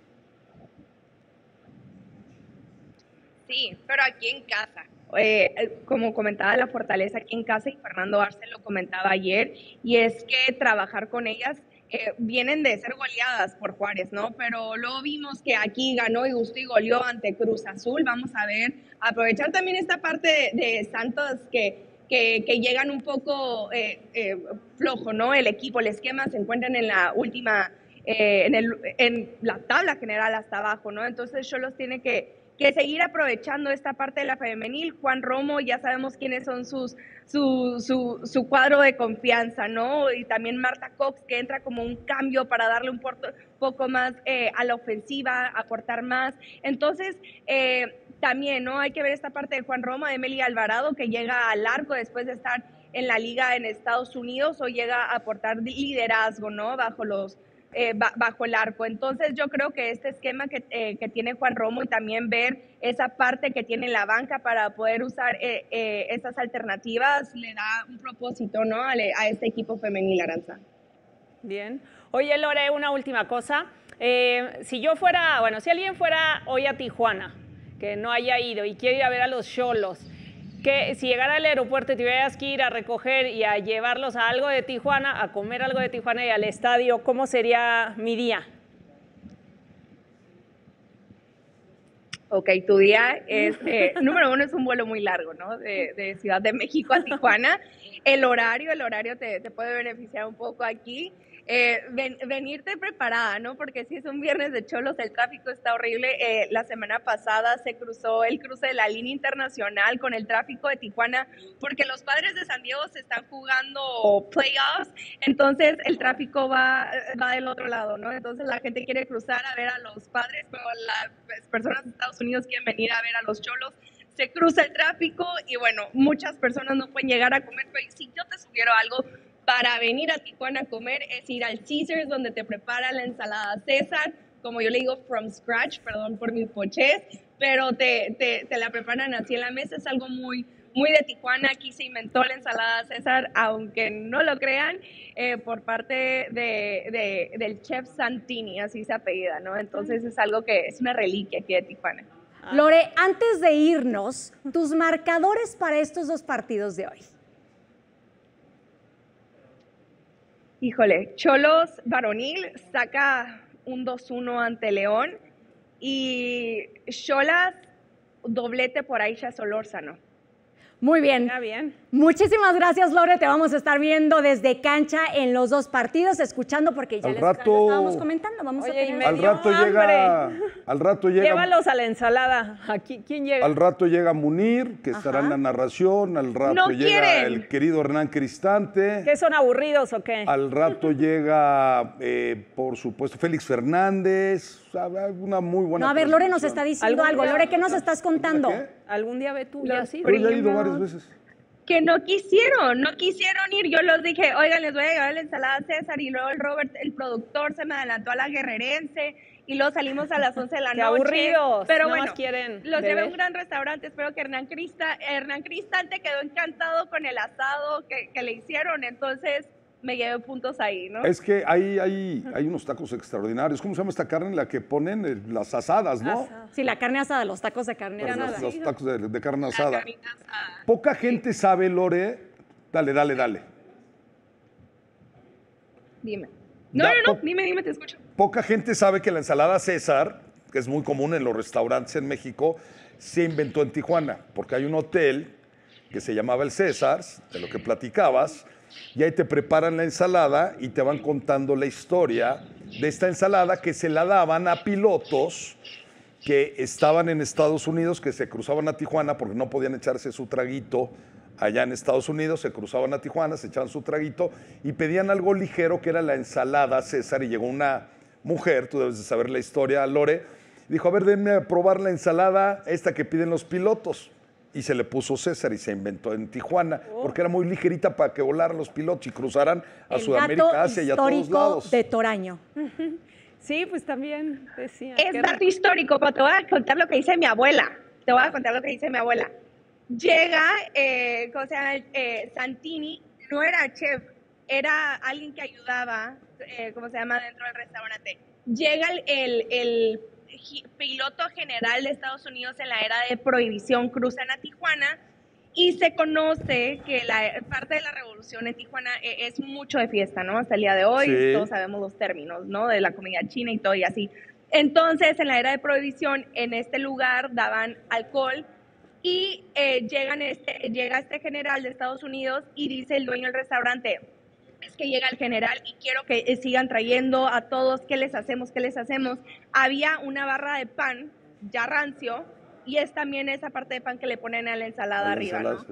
Sí, pero aquí en casa. Como comentaba, la fortaleza aquí en casa, y Fernando Arce lo comentaba ayer, y es que trabajar con ellas, vienen de ser goleadas por Juárez, ¿no? Pero luego vimos que aquí ganó y gustó y goleó ante Cruz Azul. Vamos a ver, aprovechar también esta parte de Santos que llegan un poco flojo, ¿no? El equipo, el esquema se encuentran en la última, en la tabla general hasta abajo, ¿no? Entonces Xolos tiene que seguir aprovechando esta parte de la femenil. Juan Romo, ya sabemos quiénes son su cuadro de confianza, ¿no? Y también Marta Cox, que entra como un cambio para darle un poco más a la ofensiva, aportar más. Entonces, también, ¿no? Hay que ver esta parte de Juan Romo, de Emily Alvarado, que llega al arco después de estar en la liga en Estados Unidos, o llega a aportar liderazgo, ¿no? Bajo el arco. Entonces yo creo que este esquema que tiene Juan Romo, y también ver esa parte que tiene la banca para poder usar esas alternativas, le da un propósito, ¿no? a este equipo femenil, Aranza. Bien. Oye, Lore, una última cosa. Si alguien fuera hoy a Tijuana, que no haya ido y quiere ir a ver a los Xolos, que si llegara al aeropuerto y tuvieras que ir a recoger y a llevarlos a algo de Tijuana, a comer algo de Tijuana y al estadio, ¿cómo sería mi día? Ok, tu día es, número uno, es un vuelo muy largo, ¿no? De Ciudad de México a Tijuana. El horario te puede beneficiar un poco aquí. Venirte preparada, ¿no? Porque si es un viernes de cholos, el tráfico está horrible. La semana pasada se cruzó el cruce de la línea internacional con el tráfico de Tijuana, porque los Padres de San Diego se están jugando playoffs, entonces el tráfico va del otro lado, ¿no? Entonces la gente quiere cruzar a ver a los Padres, pero las personas de Estados Unidos quieren venir a ver a los cholos. Se cruza el tráfico y bueno, muchas personas no pueden llegar a comer, pero si yo te sugiero algo para venir a Tijuana a comer, es ir al Caesars, donde te preparan la ensalada César, como yo le digo, from scratch, perdón por mi pochez, pero te la preparan así en la mesa. Es algo muy, muy de Tijuana. Aquí se inventó la ensalada César, aunque no lo crean, por parte del chef Santini, así se apellida, ¿no? Entonces es algo que es una reliquia aquí de Tijuana. Lore, antes de irnos, tus marcadores para estos dos partidos de hoy. Híjole, Xolos varonil saca un 2-1 ante León, y Xolas doblete por Aisha Solórzano. Muy bien. Ya bien. Muchísimas gracias, Lore. Te vamos a estar viendo desde cancha en los dos partidos, escuchando, porque ya les estábamos comentando. Vamos a tener... Al rato llega. Llévalos a la ensalada. Aquí, ¿quién llega? Al rato llega Munir, que estará en la narración. Al rato llega el querido Hernán Cristante. ¿Qué son aburridos o qué? Al rato llega, por supuesto, Félix Fernández. Una muy buena. No, a ver, Lore nos está diciendo algo. Lore, ¿qué nos estás contando? ¿Qué? ¿Algún día ve tú ya así? Yo ya he ido varias veces. Que no quisieron ir. Yo los dije, oigan, les voy a llevar la ensalada César, y luego el Robert, el productor, se me adelantó a la guerrerense, y luego salimos a las 11 de la noche. Aburridos. Pero no bueno, más quieren los llevé a un beber. gran restaurante. Espero que Hernán Cristante quedó encantado con el asado que le hicieron, entonces me llevé puntos ahí, ¿no? Es que hay unos tacos extraordinarios. ¿Cómo se llama esta carne en la que ponen las asadas, no? Sí, la carne asada, los tacos de carne asada. Los tacos de carne asada. carnita asada. Poca gente sabe, Lore. Dale. Dime. Da- No, dime, te escucho. Poca gente sabe que la ensalada César, que es muy común en los restaurantes en México, se inventó en Tijuana, porque hay un hotel que se llamaba el César, de lo que platicabas, y ahí te preparan la ensalada y te van contando la historia de esta ensalada que se la daban a pilotos que estaban en Estados Unidos, que se cruzaban a Tijuana porque no podían echarse su traguito allá en Estados Unidos, se cruzaban a Tijuana, se echaban su traguito y pedían algo ligero que era la ensalada César, y llegó una mujer, tú debes de saber la historia, Lore, dijo, a ver, denme a probar la ensalada esta que piden los pilotos. Y se le puso César y se inventó en Tijuana, porque era muy ligerita para que volaran los pilotos y cruzaran a Sudamérica, Asia y a todos lados. De Toraño. Sí, pues también decía. Es dato histórico, pero te voy a contar lo que dice mi abuela. Llega, ¿cómo se llama? Santini, no era chef, era alguien que ayudaba, ¿cómo se llama? Dentro del restaurante. Llega el piloto general de Estados Unidos en la era de prohibición, cruzan a Tijuana y se conoce que parte de la revolución en Tijuana es mucho de fiesta, ¿no? Hasta el día de hoy, sí. Todos sabemos los términos, ¿no? De la comida china y todo y así. Entonces, en la era de prohibición, en este lugar daban alcohol y llega este general de Estados Unidos y dice el dueño del restaurante, es que llega el general y quiero que sigan trayendo a todos, ¿qué les hacemos? Había una barra de pan ya rancio y es también esa parte de pan que le ponen a la ensalada arriba, ¿no?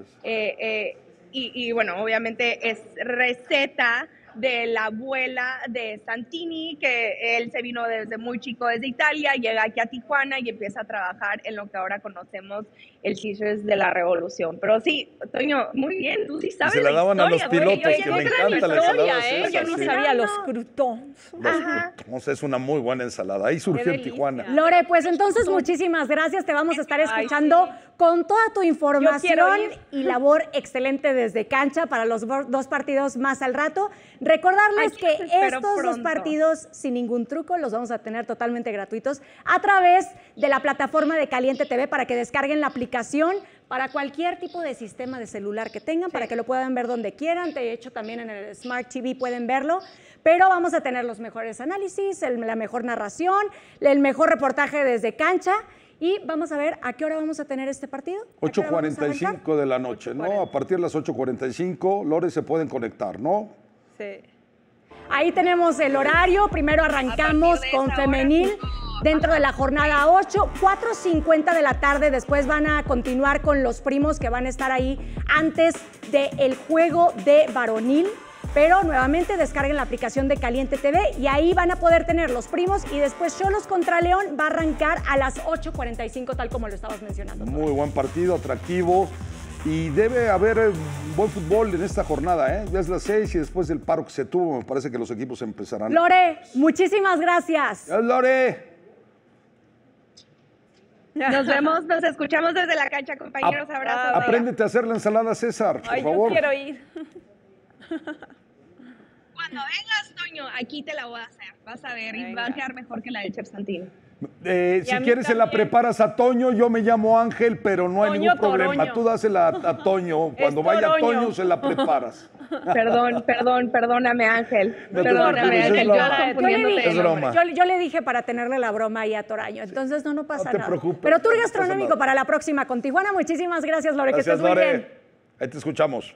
Y bueno, obviamente es receta de la abuela de Santini, que él se vino desde muy chico desde Italia, llega aquí a Tijuana y empieza a trabajar en lo que ahora conocemos el Caesars de la Revolución. Pero sí, Toño, muy bien, tú sí sabes se la daban historia, a los pilotos, que me encanta la ensalada César. Yo no sabía los croutons. Los croutons es una muy buena ensalada. Ahí surgió en Tijuana. Lore, pues entonces muchísimas gracias. Te vamos a estar escuchando con toda tu información y labor excelente desde cancha para los dos partidos más al rato. Recordarles que estos dos partidos, sin ningún truco, los vamos a tener totalmente gratuitos a través de la plataforma de Caliente TV para que descarguen la aplicación para cualquier tipo de sistema de celular que tengan, para que lo puedan ver donde quieran. De hecho, también en el Smart TV pueden verlo. Pero vamos a tener los mejores análisis, la mejor narración, el mejor reportaje desde cancha. Y vamos a ver a qué hora vamos a tener este partido. 8:45 de la noche, ¿no? A partir de las 8:45, Lore, se pueden conectar, ¿no? Sí. Ahí tenemos el horario. Primero arrancamos con femenil dentro de la jornada 8, 4:50 de la tarde. Después van a continuar con los primos que van a estar ahí antes del juego de varonil. Pero nuevamente descarguen la aplicación de Caliente TV y ahí van a poder tener los primos y después Xolos contra León va a arrancar a las 8:45 tal como lo estabas mencionando. Muy buen partido, atractivo y debe haber buen fútbol en esta jornada, ¿eh? Ya es las 6 y después del paro que se tuvo me parece que los equipos empezarán. Lore, muchísimas gracias. Lore. Nos vemos, nos escuchamos desde la cancha, compañeros. Abrazos. Apréndete a hacer la ensalada César, por favor. Yo quiero ir. Cuando vengas, Toño, aquí te la voy a hacer. Vas a ver, y va a quedar mejor que la del Chef Santini. Si quieres se la preparas a Toño, yo me llamo Ángel, pero no hay ningún problema. Toroño. Tú dásela a Toño. Cuando vaya Toño se la preparas. Perdóname, Ángel. No te Perdóname, preocupes, Ángel. es broma. Yo le dije para tenerle la broma ahí a Toraño, entonces no pasa No te nada. preocupes, Pero tour no pasa gastronómico nada. para la próxima con Tijuana. Muchísimas gracias, Lore, Gracias, que estés muy Lore. bien. Ahí te escuchamos.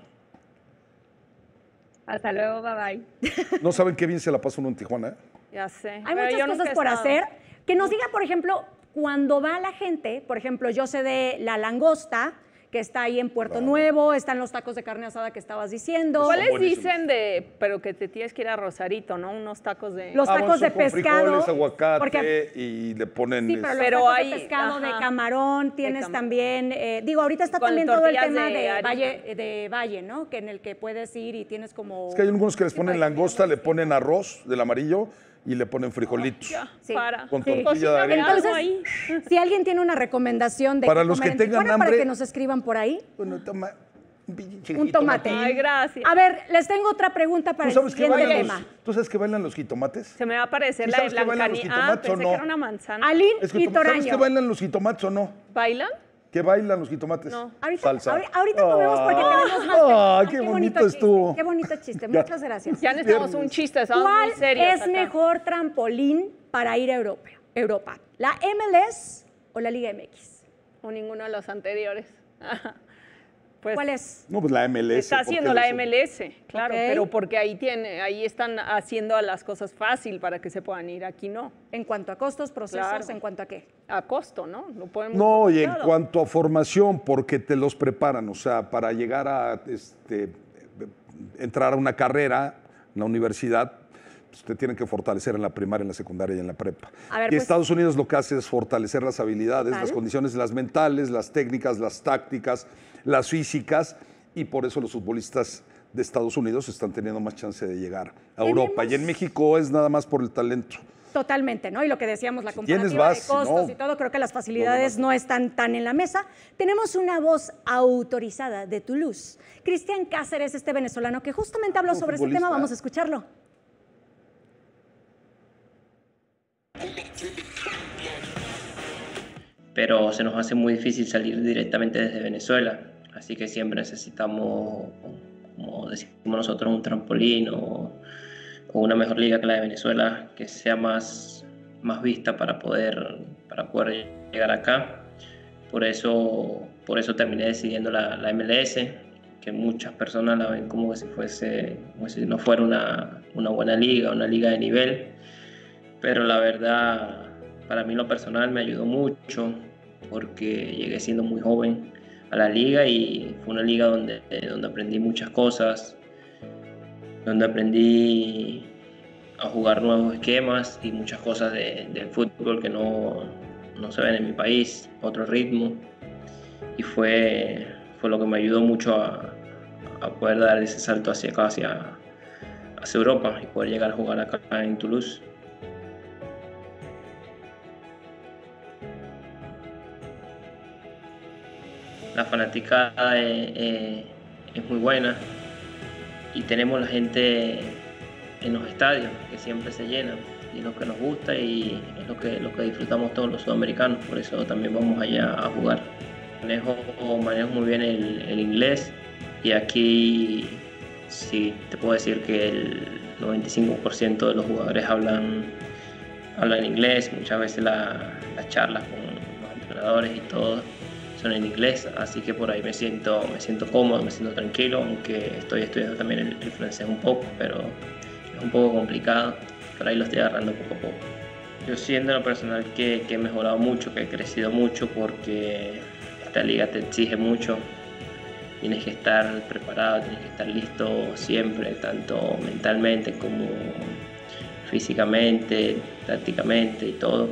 Hasta luego, bye bye. No saben qué bien se la pasa uno en Tijuana, ¿eh? Ya sé. Hay Pero muchas yo nunca cosas he por estado. hacer. Que nos diga, por ejemplo, cuando va la gente, por ejemplo, yo sé de La Langosta, que está ahí en Puerto Nuevo, están los tacos de carne asada que estabas diciendo. ¿Cuáles buenísimos. dicen pero que te tienes que ir a Rosarito, ¿no? Unos tacos de... Los tacos de son con pescado. frijoles, aguacate porque- y le ponen... Sí, pero los Pero tacos hay- de pescado, de ajá. camarón, tienes camarón. también, ahorita está Con también todo el tortillas tema de de harina. Valle, ¿no? Que en el que puedes ir y tienes como... Es que hay algunos que les ponen langosta, le ponen arroz del amarillo y le ponen frijolitos. Sí. Para. Con Sí. tortilla de harina. Entonces, algo ahí. si alguien tiene una recomendación de Para qué los comer que en tengan Tijuana, para hambre- que nos escriban por ahí, Bueno, toma un tomate. Ay, gracias. A ver, les tengo otra pregunta para ¿Tú el sabes qué siguiente bailan tema. ¿Tú sabes que bailan los jitomates? Se me va a aparecer ¿Sí la de sabes que bailan los Blancanieves. jitomates o Pensé no? que era una manzana. Alín Es que y ¿sabes que Toraño. bailan los jitomates o no? ¿Bailan? ¿Qué bailan los jitomates? No. Salsa. Ahorita comemos porque tenemos más. Ah, qué bonito chiste, estuvo. Qué bonito chiste. Muchas gracias. Ya necesitamos un chiste, estamos ¿Cuál muy serios es acá. mejor trampolín para ir a Europa? ¿La MLS o la Liga MX? O ninguno de los anteriores. Pues, ¿Cuál es? No, pues la MLS. Está ¿por qué haciendo la eso? MLS, claro, Ok. pero porque ahí están haciendo las cosas fácil para que se puedan ir, aquí no. En cuanto a costos, procesos, Claro. ¿en cuanto a qué? A costo, ¿no? No podemos. No, y en Claro. cuanto a formación, porque te los preparan, o sea, para llegar a entrar a una carrera en la universidad, pues te tienen que fortalecer en la primaria, en la secundaria y en la prepa. A ver, y pues- Estados Unidos lo que hace es fortalecer las habilidades, Total. las condiciones, las mentales, las técnicas, las tácticas, las físicas, y por eso los futbolistas de Estados Unidos están teniendo más chance de llegar a Europa. Y en México es nada más por el talento. Totalmente, ¿no? Y lo que decíamos, la Si tienes comparativa base, de costos ¿no? y todo, creo que las facilidades Lo no están tan en la mesa. Tenemos una voz autorizada de Toulouse. Cristian Cáceres, este venezolano que justamente habló sobre este futbolista. tema, vamos a escucharlo. Pero se nos hace muy difícil salir directamente desde Venezuela, así que siempre necesitamos, como decimos nosotros, un trampolín o una mejor liga que la de Venezuela, que sea más vista para poder llegar acá. Por eso terminé decidiendo la MLS, que muchas personas la ven como si no fuera una buena liga, una liga de nivel, pero la verdad, para mí en lo personal me ayudó mucho porque llegué siendo muy joven a la liga y fue una liga donde aprendí muchas cosas, donde aprendí a jugar nuevos esquemas y muchas cosas del fútbol que no se ven en mi país, otro ritmo, y fue lo que me ayudó mucho a poder dar ese salto hacia acá, hacia Europa y poder llegar a jugar acá en Toulouse. La fanaticada es muy buena y tenemos la gente en los estadios que siempre se llenan y es lo que nos gusta y es lo que disfrutamos todos los sudamericanos, por eso también vamos allá a jugar. Manejo muy bien el inglés y aquí sí te puedo decir que el 95% de los jugadores hablan inglés, muchas veces las charlas con los entrenadores y todo son en inglés, así que por ahí me siento cómodo, me siento tranquilo, aunque estoy estudiando también el francés un poco, pero es un poco complicado, por ahí lo estoy agarrando poco a poco. Yo siento en lo personal que he mejorado mucho, que he crecido mucho porque esta liga te exige mucho, tienes que estar preparado, tienes que estar listo siempre, tanto mentalmente como físicamente, tácticamente y todo.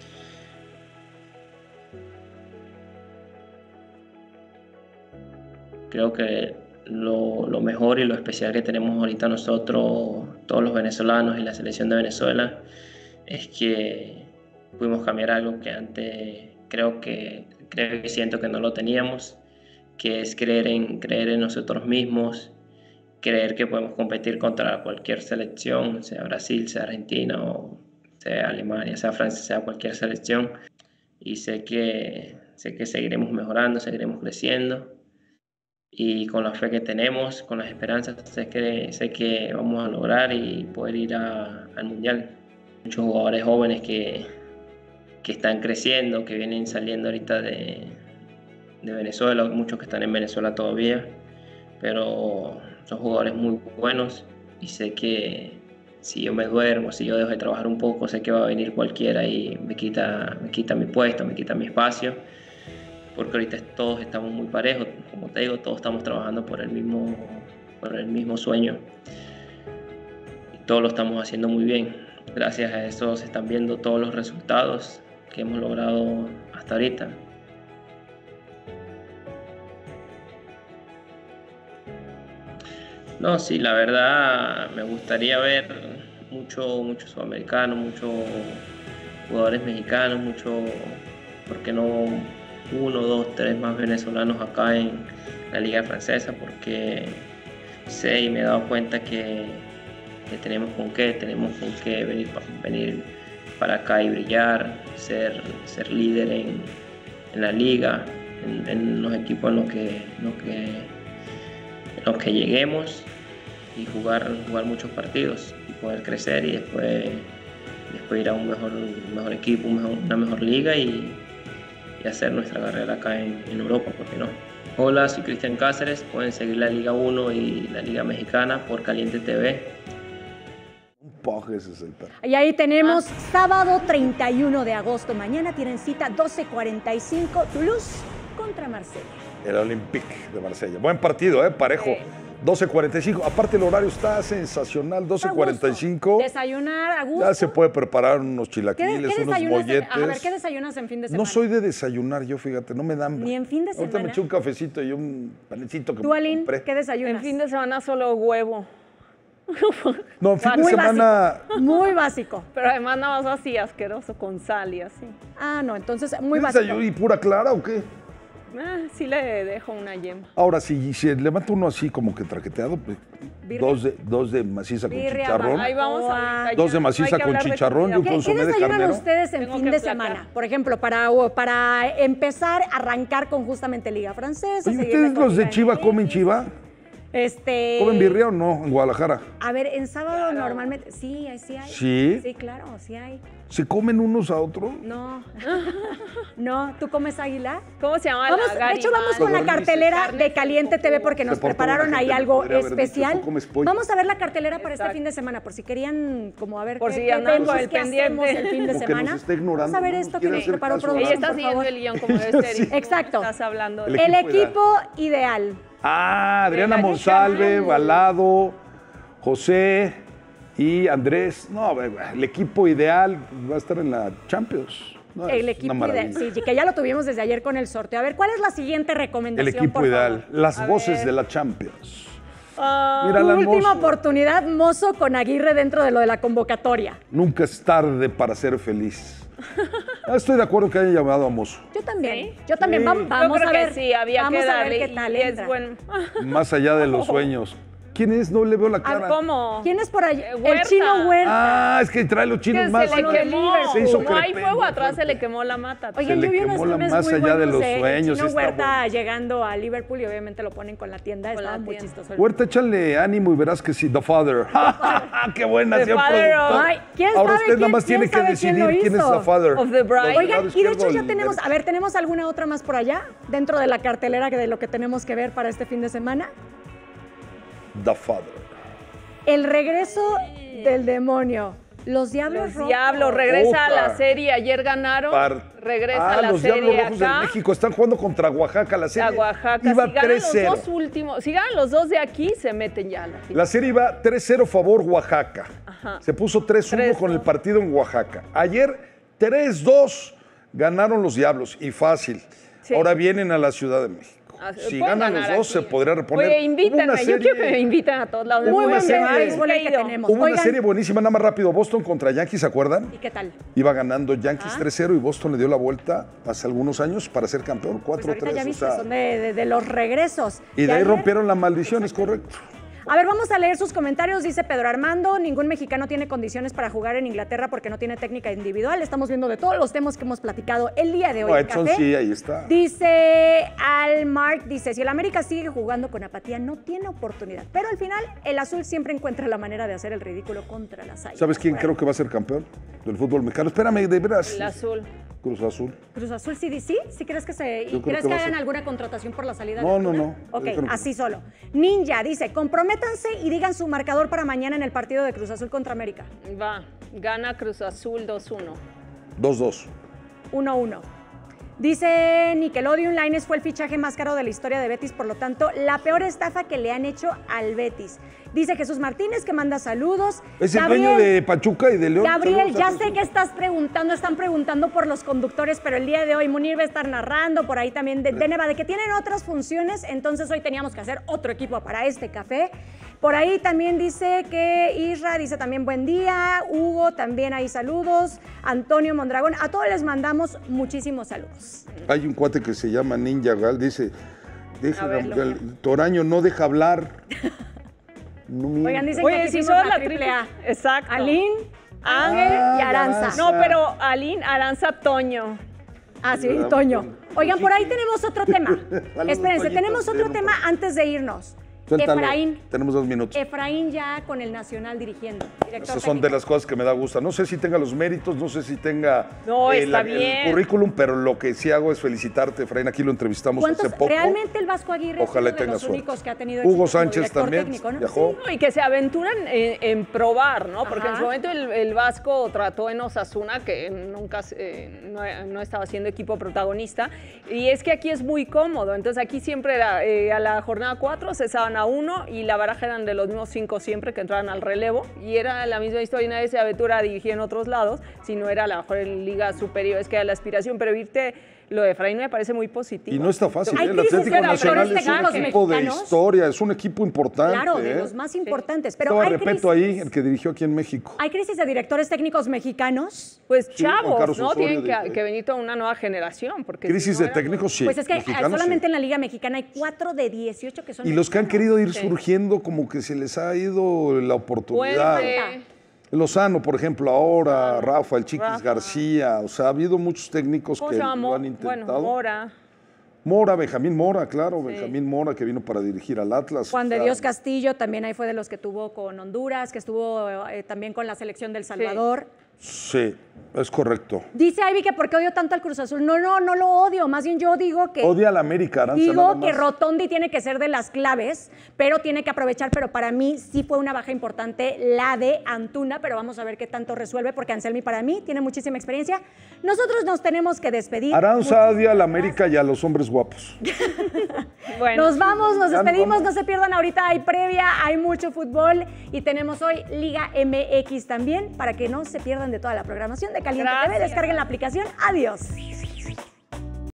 Creo que lo mejor y lo especial que tenemos ahorita nosotros, todos los venezolanos y la selección de Venezuela, es que pudimos cambiar algo que antes creo que siento que no lo teníamos, que es creer en nosotros mismos, creer que podemos competir contra cualquier selección, sea Brasil, sea Argentina, o sea Alemania, sea Francia, sea cualquier selección. Y sé que seguiremos mejorando, seguiremos creciendo. Y con la fe que tenemos, con las esperanzas, sé que vamos a lograr y poder ir al Mundial. Muchos jugadores jóvenes que están creciendo, que vienen saliendo ahorita de Venezuela, muchos que están en Venezuela todavía, pero son jugadores muy buenos y sé que si yo me duermo, si yo dejo de trabajar un poco, sé que va a venir cualquiera y me quita mi puesto, me quita mi espacio, porque ahorita todos estamos muy parejos, como te digo, todos estamos trabajando por el mismo sueño y todos lo estamos haciendo muy bien. Gracias a eso se están viendo todos los resultados que hemos logrado hasta ahorita. No, sí, la verdad me gustaría ver muchos sudamericanos, muchos jugadores mexicanos, ¿por qué no 1, 2, 3 más venezolanos acá en la Liga Francesa? Porque sé y me he dado cuenta que tenemos con qué venir para acá y brillar, ser líder en la liga, en los equipos en los que lleguemos y jugar muchos partidos y poder crecer y después ir a un mejor equipo, una mejor liga y hacer nuestra carrera acá en Europa, ¿por qué no? Hola, soy Cristian Cáceres. Pueden seguir la Liga 1 y la Liga Mexicana por Caliente TV. Ese es el perro. Y ahí tenemos sábado 31 de agosto. Mañana tienen cita 12:45, Toulouse contra Marsella. El Olympique de Marsella. Buen partido, parejo. Sí. 12:45. Aparte el horario está sensacional, 12:45. Desayunar a gusto. Ya se puede preparar unos ¿Qué chilaquiles, unos desayunas? molletes. A ver, ¿qué desayunas en fin de semana? No soy de desayunar yo, fíjate, no me da hambre. Ni en fin de Ahorita semana. me eché un cafecito y un panecito que ¿Tú, Aline, compré. qué desayunas? En fin de semana solo huevo. No, en fin de Muy semana... básico, muy básico. Pero además nada más así, asqueroso, con sal y así. Ah, no, entonces muy ¿qué básico. desayuno y pura clara o qué? Sí le dejo una yema. Ahora, si se levanta uno así como que traqueteado, pues, dos de maciza con Birria, chicharrón. Ahí vamos a Dos de maciza con chicharrón y un ¿Qué consomé de desayunan carnero. ustedes en Tengo fin que de emplacar. semana? Por ejemplo, para empezar, arrancar con justamente Liga Francesa. Oye, seguirle ¿ustedes con los Liga de Chiva MX? comen chiva? ¿Comen birria o no en Guadalajara? A ver, en sábado normalmente, sí hay. ¿Sí? Sí, claro, sí hay. ¿Se comen unos a otros? No. No, ¿tú comes águila? ¿Cómo se llama Vamos, la de hecho, vamos con la Codornices. cartelera de Caliente TV porque nos Se portó prepararon buena ahí gente, algo podría haber dicho, especial. ¿tú comes pollo? Vamos a ver la cartelera para este Exacto. fin de semana, por si querían como a ver Por qué, si qué andan vemos, con el qué pendiente. hacemos el fin de Como que semana. nos está ignorando, Vamos a ver no esto nos que quiere nos hacer preparó caso. producción, Ella está por siguiendo favor. el guión como debe ser. Sí. Exacto. Estás hablando de... El El equipo equipo ideal. Ah, Adriana De la Monsalve, Liga. Balado, José y Andrés. No, el equipo ideal va a estar en la Champions. No, El es equipo una ideal, maravilla. sí, que ya lo tuvimos desde ayer con el sorteo. A ver, ¿cuál es la siguiente El recomendación, equipo por ideal, favor? las A voces ver. de la Champions. Ah, Mira la Última Mozo. oportunidad, Mozo con Aguirre dentro de lo de la convocatoria. Nunca es tarde para ser feliz. Estoy de acuerdo que hayan llamado a Mozo. Yo también, ¿Sí? yo también. Sí. Vamos yo creo a ver. que sí, había vamos que a ver darle. qué tal y es entra. bueno. Más allá de los sueños. ¿Quién es? No le veo la cara. ¿Cómo? ¿Quién es por allá? El Huerta. Chino Huerta. Ah, es que trae los Que chinos más. se le quemó. Se hizo No hay crepengo, fuego atrás, se fuerte. le quemó la mata. Oigan, le yo vi unos quemó la memes más muy allá de buenos los de sueños, Chino está Huerta bueno. llegando a Liverpool y obviamente lo ponen con la tienda. Con Estaba la muy tienda. chistoso. Huerta, échale ánimo y verás que sí. The Father. ¡Qué buena! The señor Father productor! of- Ay, ¿quién Ahora sabe usted quién- nada más quién tiene que sabe quién decidir lo quién es hizo? The Father. Of the Bride. Del Oigan, lado y de izquierdo hecho ya al tenemos, derecho. a ver, ¿tenemos alguna otra más por allá? Dentro de la cartelera de lo que tenemos que ver para este fin de semana. The Father. El regreso del demonio. Los Diablos Los Rojos. Diablos, regresa a la Opa. serie. Ayer ganaron. Regresa a la los serie Diablos Rojos acá. de México están jugando contra Oaxaca. La serie A Oaxaca. iba Si ganan los 3-0. dos últimos, si ganan los dos de aquí, se meten ya a la final. La serie iba 3-0 favor Oaxaca. Ajá. Se puso 3-1 con 3-2. el partido en Oaxaca. Ayer 3-2 ganaron los Diablos y fácil. Sí. Ahora vienen a la Ciudad de México. Si Pueden ganan los ganar dos, aquí. se podría reponer. Oye, Hubo invítenme. una Yo quiero que serie- me inviten a todos lados. Muy una buen serie- béisbol el que Ido. tenemos. Hubo una Oigan, serie buenísima, nada más rápido. Boston contra Yankees, ¿se acuerdan? ¿y qué tal? Iba ganando Yankees 3-0 y Boston le dio la vuelta hace algunos años para ser campeón, 4-3. Pues ahorita ya o viste, sea, son de los regresos. y de ahí ayer- rompieron la maldición, es correcto. A ver, vamos a leer sus comentarios. Dice Pedro Armando, ningún mexicano tiene condiciones para jugar en Inglaterra porque no tiene técnica individual. Estamos viendo de todos los temas que hemos platicado el día de hoy. No, en Edson Café. sí, ahí está. Dice Al Mark, dice, si el América sigue jugando con apatía, no tiene oportunidad. Pero al final, el azul siempre encuentra la manera de hacer el ridículo contra las águilas. ¿Sabes quién creo que va a ser campeón del fútbol mexicano? Espérame, de veras. El azul. Cruz Azul. Cruz Azul, sí, sí. ¿Sí crees que se... Yo ¿Y creo crees que que va a hagan ser. alguna contratación por la salida No, de no, Antuna? no. Ok, Yo creo que así solo. Ninja dice, comprométanse y digan su marcador para mañana en el partido de Cruz Azul contra América. Va. Gana Cruz Azul 2-1. 2-2. 1-1. Dice Nickelodeon, Lainez fue el fichaje más caro de la historia de Betis, por lo tanto, la peor estafa que le han hecho al Betis. Dice Jesús Martínez, que manda saludos. Es el dueño de Pachuca y de León. Gabriel, Saludos a ya Jesús. sé que están preguntando por los conductores, pero el día de hoy Munir va a estar narrando, por ahí también de Neva, de que tienen otras funciones, entonces hoy teníamos que hacer otro equipo para este café. Por ahí también dice que Isra dice también buen día, Hugo también ahí saludos, Antonio Mondragón, a todos les mandamos muchísimos saludos. Hay un cuate que se llama Ninja Gal, dice, A ver, el Toraño no deja hablar. No mientas. Oigan, dicen que Oye, aquí si hicimos son la triple triple A. A. Exacto. Aline, Ángel y Aranza. Aranza. No, pero Aline, Aranza, Toño. Ah, sí, ¿Verdad? Toño. Oigan, por ahí tenemos otro tema. Algo de Espérense, Toñito, tenemos otro sí, tema antes de irnos. Suéltalo. Efraín. Tenemos 2 minutos. Efraín ya con el Nacional dirigiendo. Esas son de las cosas que me da gusto. No sé si tenga los méritos, no sé si tenga está el bien. currículum, pero lo que sí hago es felicitarte, Efraín. Aquí lo entrevistamos hace poco. Realmente el Vasco Aguirre Ojalá es uno de tenga los suerte. únicos que ha tenido Hugo éxito como Sánchez director también técnico, ¿no? viajó. Y que se aventuran en probar, ¿no? Porque Ajá. en su momento el Vasco trató en Osasuna, que nunca no estaba siendo equipo protagonista, y es que aquí es muy cómodo. Entonces aquí siempre era a la jornada 4 cesaban a 1 y la baraja eran de los mismos 5 siempre que entraban al relevo, y era la misma historia, y nadie se aventura a dirigir en otros lados, si no era a lo mejor en ligas superiores, que era la aspiración, pero irte lo de Efraín me parece muy positivo. Y no está fácil, Hay el crisis Atlético de Nacional es directores un equipo de mexicanos. historia, es un equipo importante. Claro, de los más importantes. Pero Estaba hay Repeto crisis, ahí, el que dirigió aquí en México. hay crisis de directores técnicos mexicanos. Pues Sí, Juan chavos, Carlos ¿no? Osorio Tienen dijo. que venir toda una nueva generación. Porque Crisis si no de era- técnicos, sí. Pues es que mexicanos, solamente sí. en la Liga Mexicana hay 4 de 18 que son Y los que han mexicanos. querido ir surgiendo, como que se les ha ido la oportunidad. Puente. Lozano, por ejemplo, ahora, Rafa, el Chiquis Rafa. García, o sea, ha habido muchos técnicos ¿Cómo que se llama? lo han Bueno, intentado. Mora. Benjamín Mora, claro, Benjamín Mora, que vino para dirigir al Atlas. Juan de O sea, Dios Castillo también ahí fue de los que tuvo con Honduras, que estuvo también con la selección del Salvador. Sí, es correcto. Dice Ivy que por qué odio tanto al Cruz Azul. No lo odio. Más bien yo digo que... Odia a la América, Aranza, nada Digo más. que Rotondi tiene que ser de las claves, pero tiene que aprovechar. Pero para mí sí fue una baja importante la de Antuna, pero vamos a ver qué tanto resuelve, porque Anselmi para mí tiene muchísima experiencia. Nosotros nos tenemos que despedir. Aranza odia a la América y a los hombres guapos. Bueno, Nos vamos, nos Ya nos despedimos, vamos. no se pierdan ahorita, hay previa, hay mucho fútbol y tenemos hoy Liga MX también para que no se pierdan de toda la programación de Caliente TV. Gracias. Descarguen la aplicación. Adiós.